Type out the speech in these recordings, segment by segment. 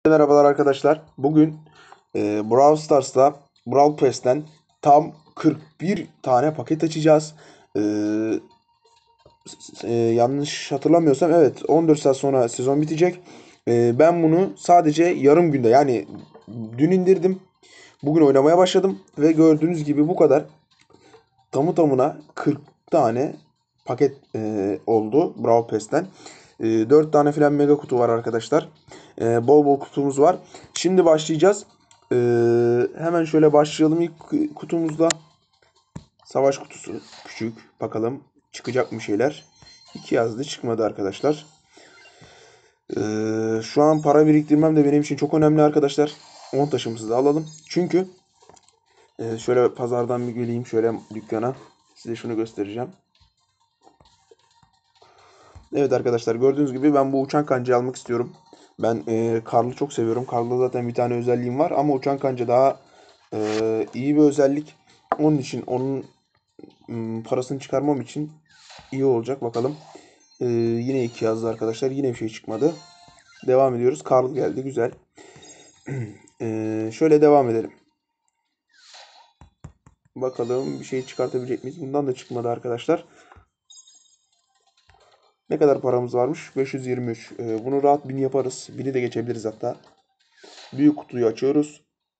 Merhabalar arkadaşlar. Bugün Brawl Stars'ta Brawl Pass'ten tam 41 tane paket açacağız. E, Yanlış hatırlamıyorsam evet 14 saat sonra sezon bitecek. Ben bunu sadece yarım günde yani dün indirdim. Bugün oynamaya başladım ve gördüğünüz gibi bu kadar. Tamı tamına 40 tane paket oldu Brawl Pass'ten. 4 tane falan mega kutu var arkadaşlar. Bol bol kutumuz var. Şimdi başlayacağız. E, Hemen şöyle başlayalım ilk kutumuzda. Savaş kutusu küçük. Bakalım çıkacak mı şeyler. 2 yazdı çıkmadı arkadaşlar. Şu an para biriktirmem de benim için çok önemli arkadaşlar. 10 taşımızı da alalım. Çünkü şöyle pazardan bir geleyim şöyle dükkana. Size şunu göstereceğim. Evet arkadaşlar gördüğünüz gibi ben bu uçan kancayı almak istiyorum. Ben Karl'ı çok seviyorum. Karl'da zaten bir tane özelliğim var ama uçan kanca daha iyi bir özellik. Onun için onun parasını çıkarmam için iyi olacak bakalım. Yine 2 yazdı arkadaşlar. Yine bir şey çıkmadı. Devam ediyoruz. Karl geldi güzel. Şöyle devam edelim. Bakalım bir şey çıkartabilecek miyiz? Bundan da çıkmadı arkadaşlar. Ne kadar paramız varmış? 523. Bunu rahat 1000 yaparız. 1000'i de geçebiliriz hatta. Büyük kutuyu açıyoruz.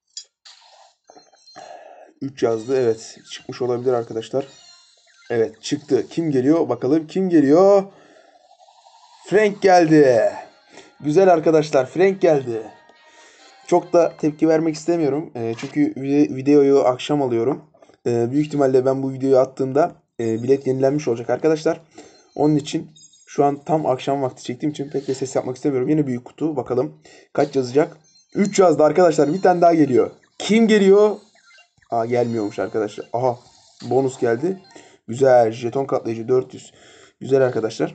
3 yazdı. Evet. Çıkmış olabilir arkadaşlar. Evet çıktı. Kim geliyor? Bakalım kim geliyor? Frank geldi. Güzel arkadaşlar. Frank geldi. Çok da tepki vermek istemiyorum. Çünkü videoyu akşam alıyorum. Büyük ihtimalle ben bu videoyu attığımda bilet yenilenmiş olacak arkadaşlar. Onun için şu an tam akşam vakti çektiğim için pek de ses yapmak istemiyorum. Yine büyük kutu. Bakalım kaç yazacak? 3 yazdı arkadaşlar. Bir tane daha geliyor. Kim geliyor? Aa gelmiyormuş arkadaşlar. Aha bonus geldi. Güzel. Jeton katlayıcı 400. Güzel arkadaşlar.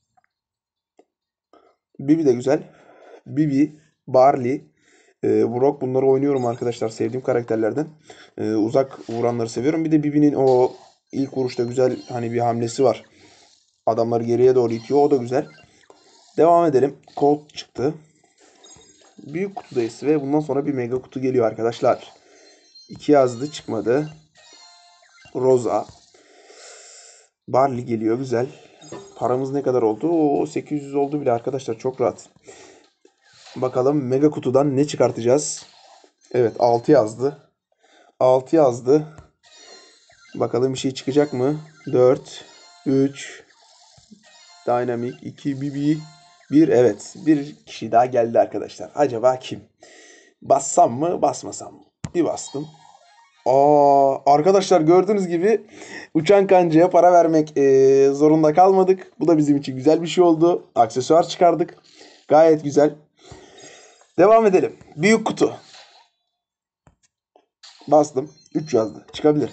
Bibi de güzel. Bibi, Barley, Brock bunları oynuyorum arkadaşlar. Sevdiğim karakterlerden. Uzak vuranları seviyorum. Bir de Bibi'nin o ilk vuruşta güzel hani bir hamlesi var. Adamları geriye doğru itiyor. O da güzel. Devam edelim. Colt çıktı. Büyük kutudayız ve bundan sonra bir mega kutu geliyor arkadaşlar. 2 yazdı çıkmadı. Rosa. Barley geliyor güzel. Paramız ne kadar oldu? Oo 800 oldu bile arkadaşlar çok rahat. Bakalım mega kutudan ne çıkartacağız? Evet 6 yazdı. 6 yazdı. Bakalım bir şey çıkacak mı? 4, 3, Dynamic, 2, BB, 1. Evet bir kişi daha geldi arkadaşlar. Acaba kim? Bassam mı basmasam mı? Bir bastım. Arkadaşlar gördüğünüz gibi uçan kancaya para vermek zorunda kalmadık. Bu da bizim için güzel bir şey oldu. Aksesuar çıkardık. Gayet güzel. Devam edelim. Büyük kutu. Bastım. 3 yazdı. Çıkabilir.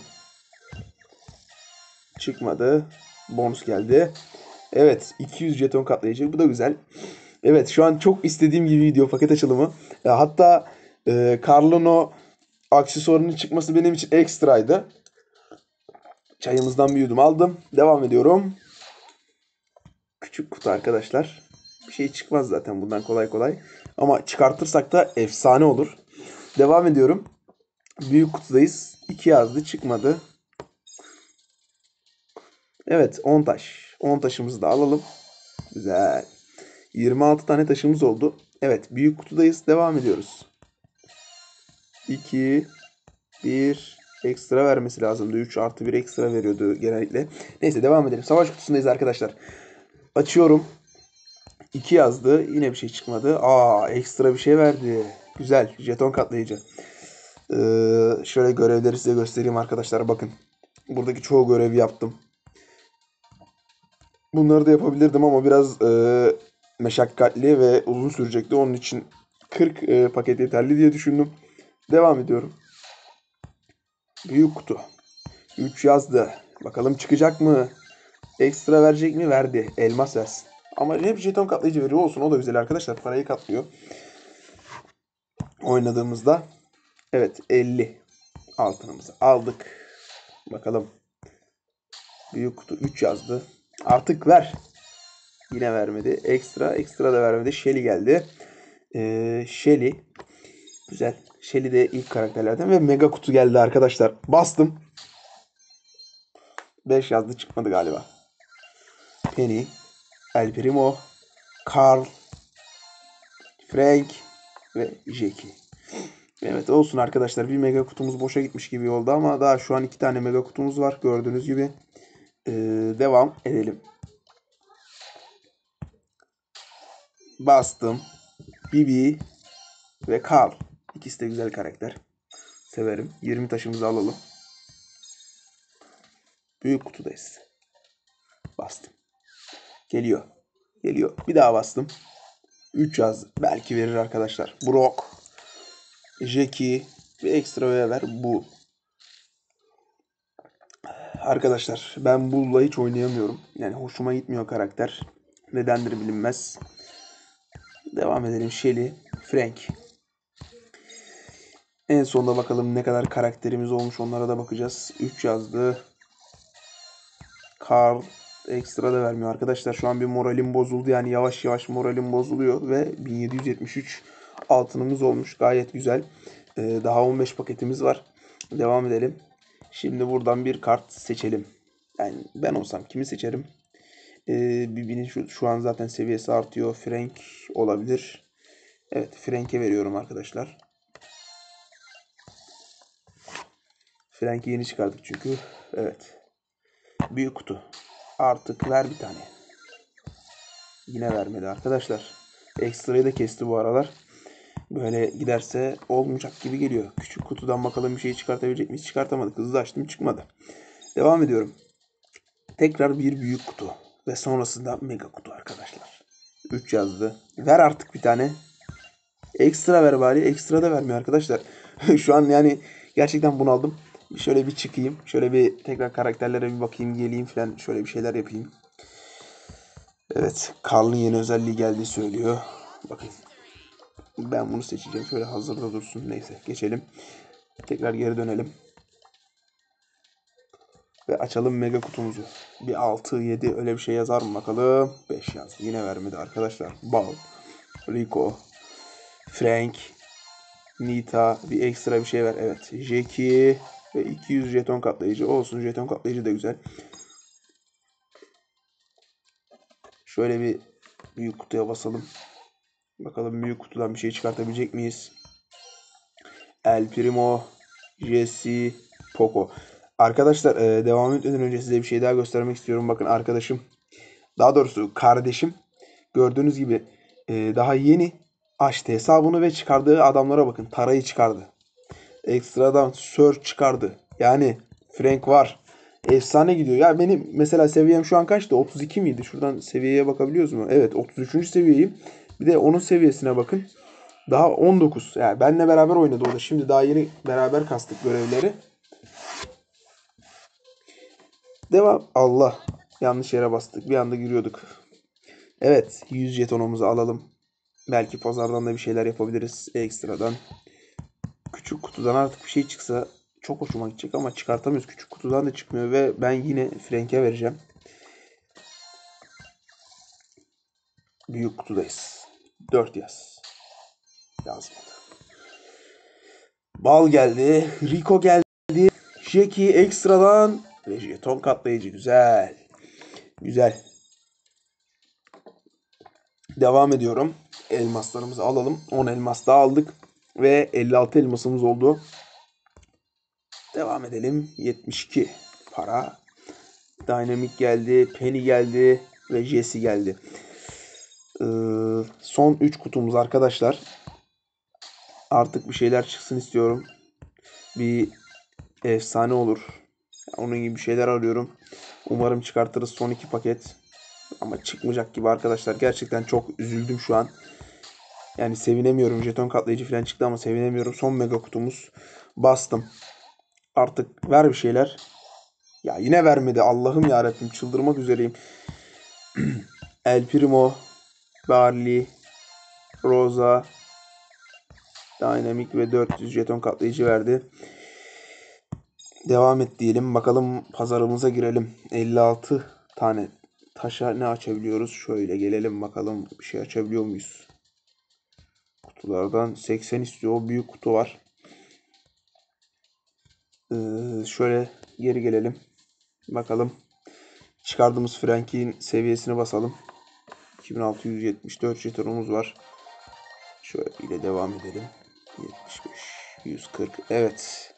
Çıkmadı. Bonus geldi. Evet. 200 jeton katlayıcı. Bu da güzel. Evet. Şu an çok istediğim gibi video paket açılımı. Hatta Carl'ın o aksesuarının çıkması benim için ekstraydı. Çayımızdan bir yudum aldım. Devam ediyorum. Küçük kutu arkadaşlar. Bir şey çıkmaz zaten bundan kolay kolay. Ama çıkartırsak da efsane olur. Devam ediyorum. Büyük kutudayız. 2 yazdı çıkmadı. Evet 10 taş. 10 taşımızı da alalım. Güzel. 26 tane taşımız oldu. Evet büyük kutudayız. Devam ediyoruz. 2, 1 ekstra vermesi lazımdı. 3 artı 1 ekstra veriyordu genellikle. Neyse devam edelim. Savaş kutusundayız arkadaşlar. Açıyorum. 2 yazdı. Yine bir şey çıkmadı. Ekstra bir şey verdi. Güzel. Jeton katlayıcı. Şöyle görevleri size göstereyim arkadaşlar. Bakın. Buradaki çoğu görevi yaptım. Bunları da yapabilirdim ama biraz meşakkatli ve uzun sürecekti. Onun için 40 paket yeterli diye düşündüm. Devam ediyorum. Büyük kutu. 3 yazdı. Bakalım çıkacak mı? Ekstra verecek mi? Verdi. Elmas versin. Ama hep jeton katlayıcı veriyor olsun. O da güzel arkadaşlar. Parayı katlıyor. Oynadığımızda. Evet 50 altınımızı aldık. Bakalım. Büyük kutu 3 yazdı. Artık ver. Yine vermedi. Ekstra da vermedi. Shelly geldi. Shelly. Güzel. Shelly de ilk karakterlerden ve mega kutu geldi arkadaşlar. Bastım. 5 yazdı, çıkmadı galiba. Penny, El Primo, Carl, Frank ve Jackie. Evet, olsun arkadaşlar. Bir mega kutumuz boşa gitmiş gibi oldu ama daha şu an 2 tane mega kutumuz var. Gördüğünüz gibi. Devam edelim. Bastım. Bibi ve Carl. İkisi de güzel karakter. Severim. 20 taşımızı alalım. Büyük kutudayız. Bastım. Geliyor. Geliyor. Bir daha bastım. 3 yazdı. Belki verir arkadaşlar. Brock, Jackie ve ekstra ver bu. Arkadaşlar ben Bull'la hiç oynayamıyorum. Yani hoşuma gitmiyor karakter. Nedendir bilinmez. Devam edelim. Shelly, Frank. En sonunda bakalım ne kadar karakterimiz olmuş, onlara da bakacağız. 3 yazdı. Carl ekstra da vermiyor. Arkadaşlar şu an bir moralim bozuldu. Yani yavaş yavaş moralim bozuluyor ve 1773 altınımız olmuş. Gayet güzel. Daha 15 paketimiz var. Devam edelim. Şimdi buradan bir kart seçelim. Yani ben olsam kimi seçerim? Bibi'nin şu an zaten seviyesi artıyor. Frank olabilir. Evet, Frank'e veriyorum arkadaşlar. Frank'i yeni çıkardık çünkü. Evet. Büyük kutu. Artık ver bir tane. Yine vermedi arkadaşlar. Ekstrayı da kesti bu aralar. Böyle giderse olmayacak gibi geliyor. Küçük kutudan bakalım bir şey çıkartabilecek miyiz? Çıkartamadık. Hızlı açtım, çıkmadı. Devam ediyorum. Tekrar bir büyük kutu. Ve sonrasında mega kutu arkadaşlar. 3 yazdı. Ver artık bir tane. Ekstra ver bari. Ekstra da vermiyor arkadaşlar. Şu an yani gerçekten bunaldım. Şöyle bir çıkayım. Şöyle bir tekrar karakterlere bir bakayım, geleyim falan. Şöyle bir şeyler yapayım. Evet. Karl'ın yeni özelliği geldiği söylüyor. Bakın. Ben bunu seçeceğim. Şöyle hazırda dursun. Neyse, geçelim. Tekrar geri dönelim. Ve açalım mega kutumuzu. Bir 6, 7 öyle bir şey yazar mı bakalım. 5 yaz. Yine vermedi arkadaşlar. Bal, Rico, Frank, Nita, bir ekstra bir şey ver. Evet. Jackie ve 200 jeton katlayıcı. Olsun, jeton katlayıcı da güzel. Şöyle bir büyük kutuya basalım. Bakalım büyük kutudan bir şey çıkartabilecek miyiz? El Primo, Jesse, Poco. Arkadaşlar devam etmeden önce size bir şey daha göstermek istiyorum. Bakın arkadaşım, daha doğrusu kardeşim, gördüğünüz gibi daha yeni açtı hesabını ve çıkardığı adamlara bakın. Tara'yı çıkardı. Ekstradan Sir çıkardı. Yani Frank var. Efsane gidiyor. Ya benim mesela seviyem şu an kaçtı? 32 miydi? Şuradan seviyeye bakabiliyoruz mu? Evet, 33. seviyeyim. Bir de onun seviyesine bakın. Daha 19. Yani benle beraber oynadı o da. Şimdi daha yeni beraber kastık görevleri. Devam. Allah. Yanlış yere bastık. Bir anda giriyorduk. Evet. 100 jetonumuzu alalım. Belki pazardan da bir şeyler yapabiliriz ekstradan. Küçük kutudan artık bir şey çıksa çok hoşuma gidecek ama çıkartamıyoruz. Küçük kutudan da çıkmıyor ve ben yine Frank'e vereceğim. Büyük kutudayız. 4 yaz. Yazmadı. Bal geldi. Rico geldi. Jackie ekstradan. Ve jeton katlayıcı. Güzel. Güzel. Devam ediyorum. Elmaslarımızı alalım. 10 elmas daha aldık. Ve 56 elmasımız oldu. Devam edelim. 72 para. Dynamic geldi. Penny geldi. Ve Jesse geldi. Son 3 kutumuz arkadaşlar. Artık bir şeyler çıksın istiyorum. Bir efsane olur. Onun gibi bir şeyler arıyorum. Umarım çıkartırız son 2 paket. Ama çıkmayacak gibi arkadaşlar. Gerçekten çok üzüldüm şu an. Yani sevinemiyorum. Jeton katlayıcı falan çıktı ama sevinemiyorum. Son mega kutumuz. Bastım. Artık ver bir şeyler. Ya yine vermedi. Allah'ım yarabbim, çıldırmak üzereyim. El Primo, Barley, Rosa, Dynamic ve 400 jeton katlayıcı verdi. Devam et diyelim. Bakalım pazarımıza girelim. 56 tane taşa ne açabiliyoruz? Şöyle gelelim bakalım, bir şey açabiliyor muyuz? kutulardan 80 istiyor. O büyük kutu var. Şöyle geri gelelim. Bakalım. Çıkardığımız Frank'in seviyesine basalım. 2674 jetonumuz var. Şöyle ile devam edelim. 75, 140. Evet.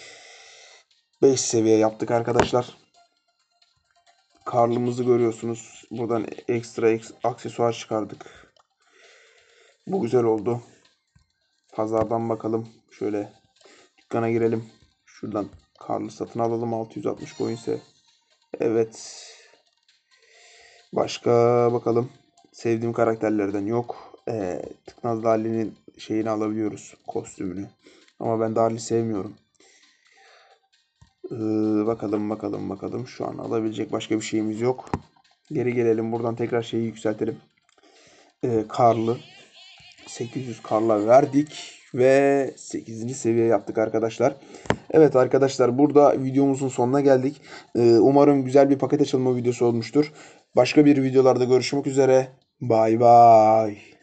5 seviye yaptık arkadaşlar. Karlımızı görüyorsunuz. Buradan ekstra aksesuar çıkardık. Bu güzel oldu. Pazardan bakalım. Şöyle dükkana girelim. Şuradan karlı satın alalım. 660 coin'se. Evet. Başka bakalım. Sevdiğim karakterlerden yok. Tıknaz Dali'nin şeyini alabiliyoruz. Kostümünü. Ama ben Dali sevmiyorum. Bakalım. Şu an alabilecek başka bir şeyimiz yok. Geri gelelim. Buradan tekrar şeyi yükseltelim. Karlı. 800 karla verdik. Ve 8. seviye yaptık arkadaşlar. Evet arkadaşlar, burada videomuzun sonuna geldik. Umarım güzel bir paket açılma videosu olmuştur. Başka bir videolarda görüşmek üzere. Bay bay.